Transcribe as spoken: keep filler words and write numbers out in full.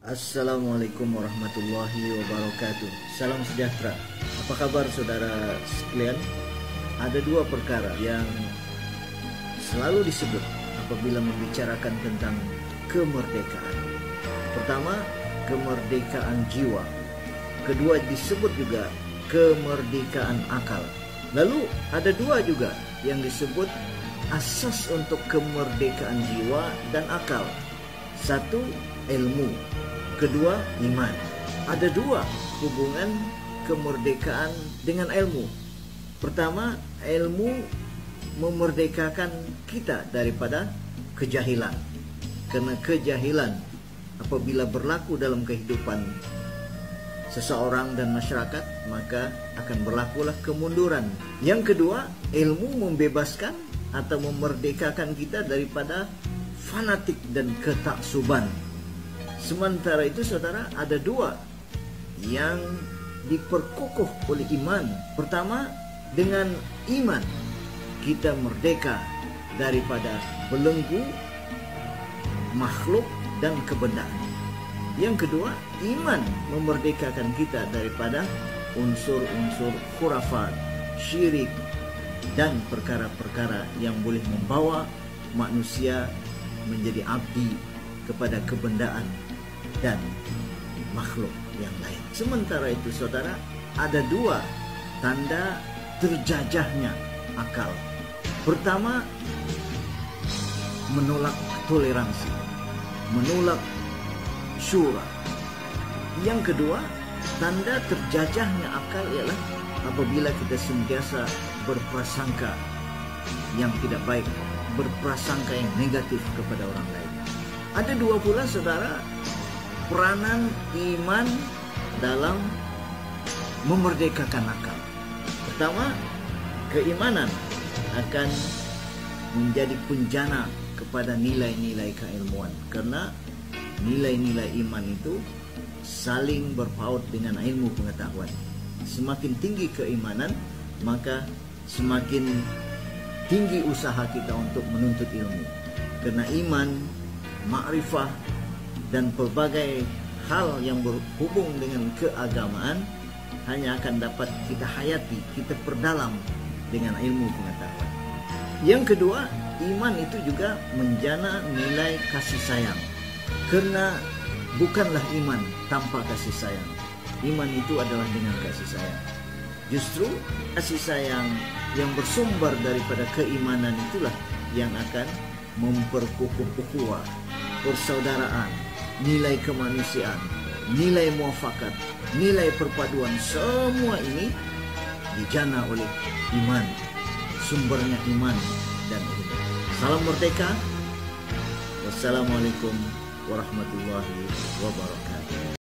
Assalamualaikum warahmatullahi wabarakatuh. Salam sejahtera. Apa kabar saudara sekalian? Ada dua perkara yang selalu disebut apabila membicarakan tentang kemerdekaan. Pertama, kemerdekaan jiwa. Kedua, disebut juga kemerdekaan akal. Lalu ada dua juga yang disebut asas untuk kemerdekaan jiwa dan akal. Satu, ilmu. Kedua, iman. Ada dua hubungan kemerdekaan dengan ilmu. Pertama, ilmu memerdekakan kita daripada kejahilan. Karena kejahilan apabila berlaku dalam kehidupan seseorang dan masyarakat, maka akan berlakulah kemunduran. Yang kedua, ilmu membebaskan atau memerdekakan kita daripada fanatik dan ketaksuban. Sementara itu saudara, ada dua yang diperkokoh oleh iman. Pertama, dengan iman kita merdeka daripada belenggu makhluk dan kebendaan. Yang kedua, iman memerdekakan kita daripada unsur-unsur khurafat, syirik, dan perkara-perkara yang boleh membawa manusia menjadi abdi kepada kebendaan dan makhluk yang lain. Sementara itu saudara, ada dua tanda terjajahnya akal. Pertama, menolak toleransi, menolak syura. Yang kedua, tanda terjajahnya akal ialah apabila kita sentiasa berprasangka yang tidak baik, berprasangka yang negatif kepada orang lain. Ada dua pula saudara peranan iman dalam memerdekakan akal. Pertama, keimanan akan menjadi penjana kepada nilai-nilai keilmuan. Karena nilai-nilai iman itu saling berpaut dengan ilmu pengetahuan. Semakin tinggi keimanan, maka semakin tinggi usaha kita untuk menuntut ilmu. Karena iman, ma'rifah, dan pelbagai hal yang berhubung dengan keagamaan hanya akan dapat kita hayati, kita perdalam dengan ilmu pengetahuan. Yang kedua, iman itu juga menjana nilai kasih sayang. Karena bukanlah iman tanpa kasih sayang. Iman itu adalah dengan kasih sayang. Justru kasih sayang yang bersumber daripada keimanan itulah yang akan memperkukuh ukhuwah, persaudaraan, nilai kemanusiaan, nilai muafakat, nilai perpaduan. Semua ini dijana oleh iman. Sumbernya iman dan ilmu. Salam merdeka. Wassalamualaikum warahmatullahi wabarakatuh.